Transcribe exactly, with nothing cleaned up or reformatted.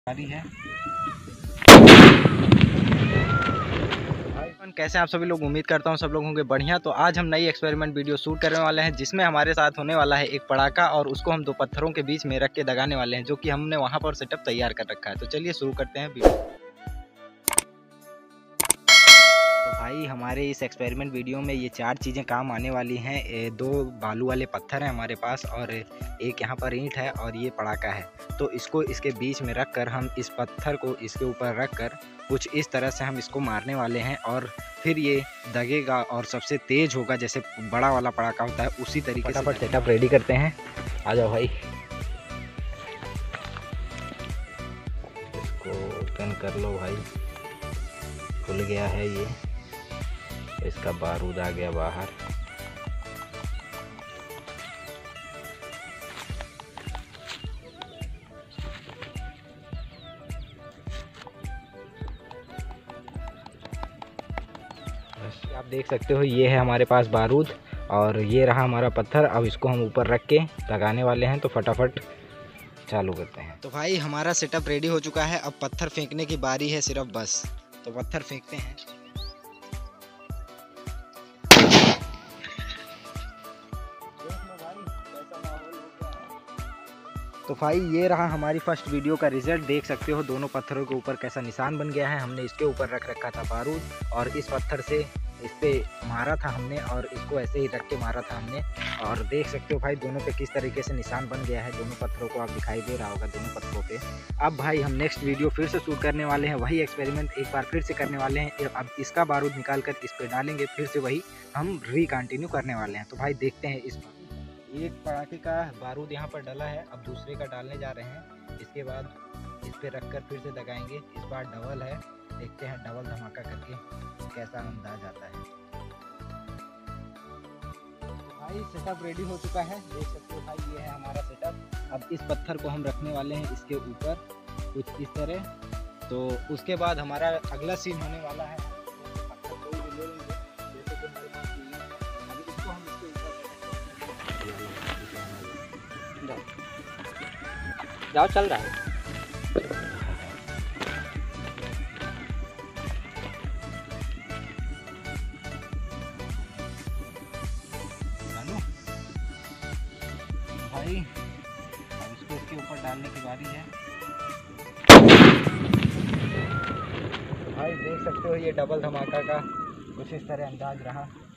है। कैसे आप सभी लोग, उम्मीद करता हूँ सब लोग होंगे बढ़िया। तो आज हम नई एक्सपेरिमेंट वीडियो शूट करने वाले हैं, जिसमें हमारे साथ होने वाला है एक पटाखा और उसको हम दो पत्थरों के बीच में रख के दगाने वाले हैं, जो कि हमने वहाँ पर सेटअप तैयार कर रखा है। तो चलिए शुरू करते हैं वीडियो। तो भाई हमारे इस एक्सपेरिमेंट वीडियो में ये चार चीज़ें काम आने वाली हैं। दो बालू वाले पत्थर हैं हमारे पास और एक यहाँ पर ईंट है और ये पटाखा है। तो इसको इसके बीच में रख कर हम इस पत्थर को इसके ऊपर रख कर कुछ इस तरह से हम इसको मारने वाले हैं और फिर ये दगेगा और सबसे तेज़ होगा, जैसे बड़ा वाला पटाखा होता है उसी तरीके से। फटाफट सेटअप रेडी करते हैं, आ जाओ भाई। इसको ओपन कर लो भाई, खुल गया है ये, इसका बारूद आ गया बाहर। आप देख सकते हो ये है हमारे पास बारूद और ये रहा हमारा पत्थर। अब इसको हम ऊपर रख के लगाने वाले हैं, तो फटाफट चालू करते हैं। तो भाई हमारा सेटअप रेडी हो चुका है, अब पत्थर फेंकने की बारी है सिर्फ बस। तो पत्थर फेंकते हैं। तो भाई ये रहा हमारी फर्स्ट वीडियो का रिजल्ट, देख सकते हो दोनों पत्थरों के ऊपर कैसा निशान बन गया है। हमने इसके ऊपर रख रखा था बारूद और इस पत्थर से इस पे मारा था हमने और इसको ऐसे ही रख के मारा था हमने, और देख सकते हो भाई दोनों पे किस तरीके से निशान बन गया है। दोनों पत्थरों को आप दिखाई दे रहा होगा दोनों पत्थरों पे। अब भाई हम नेक्स्ट वीडियो फिर से शूट करने वाले हैं, वही एक्सपेरिमेंट एक बार फिर से करने वाले हैं। अब इसका बारूद निकाल कर इस पर डालेंगे, फिर से वही हम री कंटिन्यू करने वाले हैं। तो भाई देखते हैं, इस एक पटाखे का बारूद यहाँ पर डला है, अब दूसरे का डालने जा रहे हैं। इसके बाद इस पे रख कर फिर से दगाएंगे। इस बार डबल है, देखते हैं डबल धमाका करके कैसा अंदाज आता है। भाई सेटअप रेडी हो चुका है, देख सकते हो भाई ये है हमारा सेटअप। अब इस पत्थर को हम रखने वाले हैं इसके ऊपर कुछ इस तरह। तो उसके बाद हमारा अगला सीन होने वाला है। जाओ चल रहा है। भाई अब इसको इसके ऊपर डालने की बारी है। भाई देख सकते हो ये डबल धमाका का कुछ इस तरह अंदाज रहा।